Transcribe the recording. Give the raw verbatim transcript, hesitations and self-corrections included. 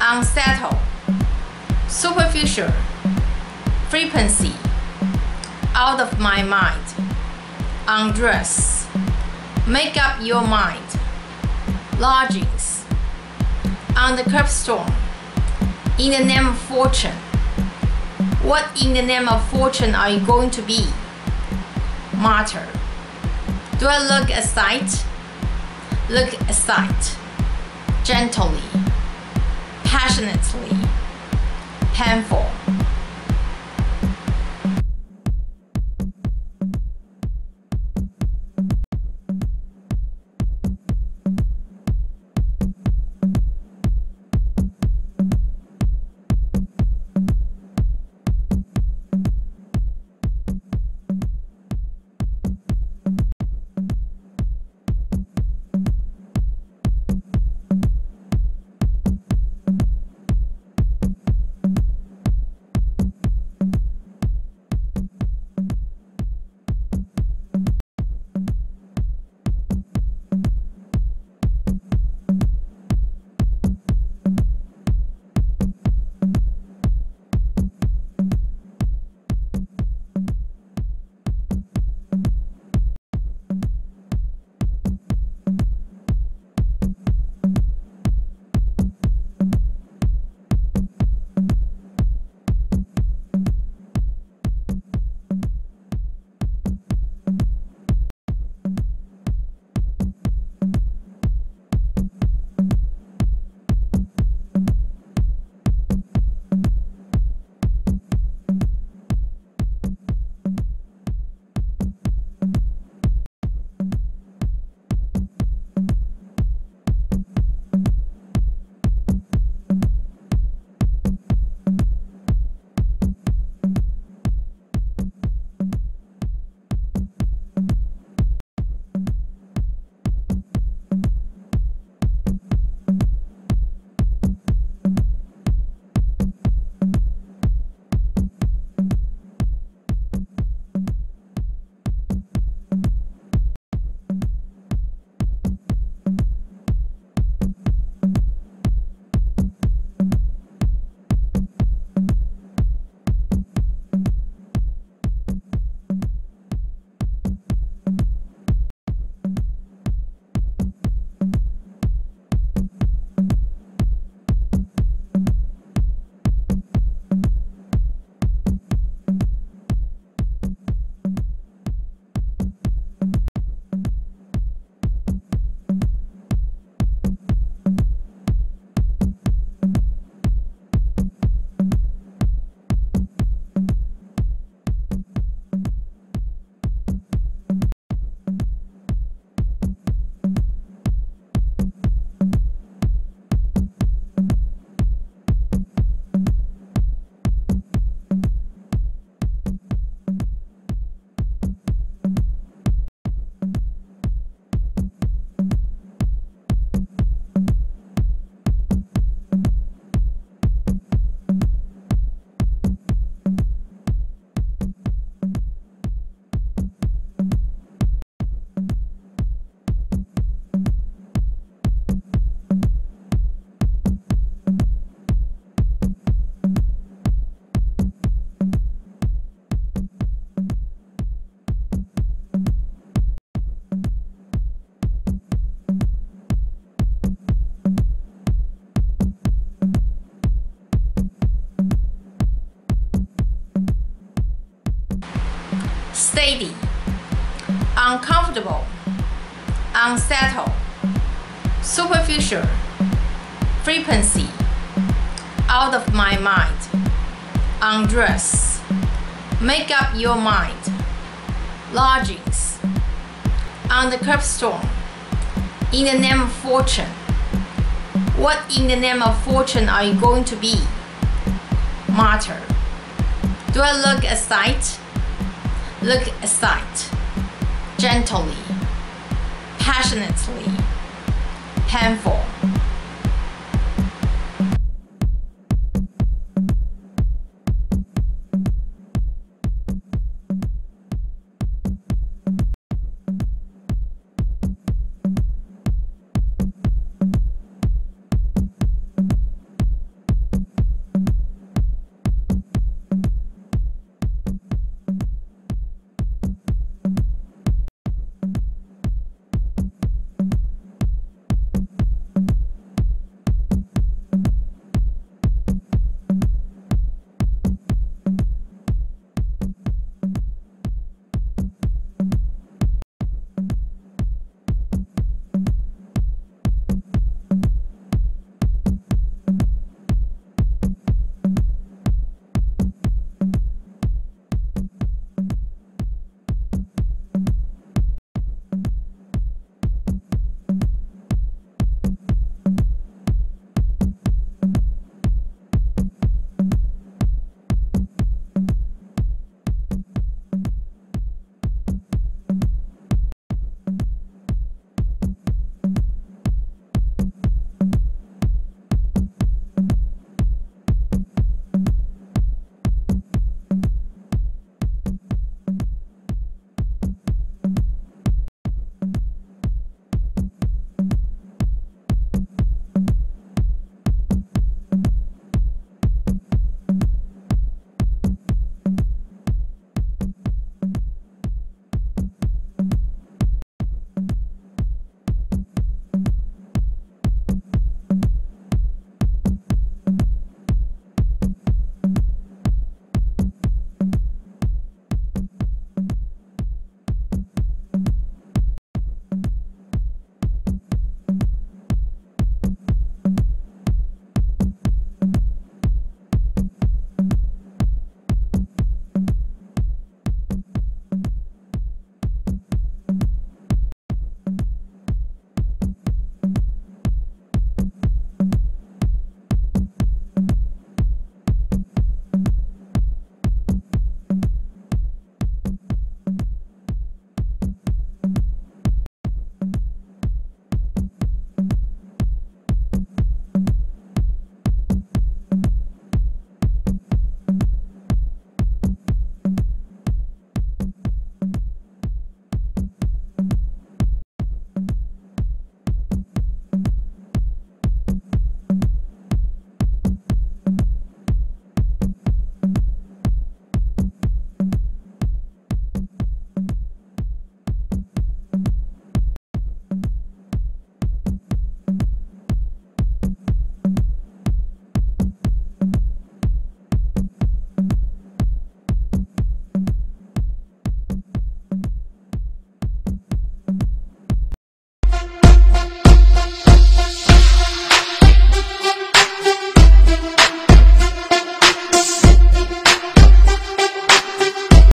unsettle, superficial, frequency, out of my mind, undress, make up your mind, lodgings, on the curbstone, in the name of fortune. What in the name of fortune are you going to be? Martyr. Do I look at sight? Look at sight. Gently, passionately, painful. Steady, uncomfortable, unsettled, superficial, frequency, out of my mind, undress, make up your mind, lodgings, on the curbstone, in the name of fortune. What in the name of fortune are you going to be? Martyr. Do I look at sight? Look at sight. Gently, passionately, painful.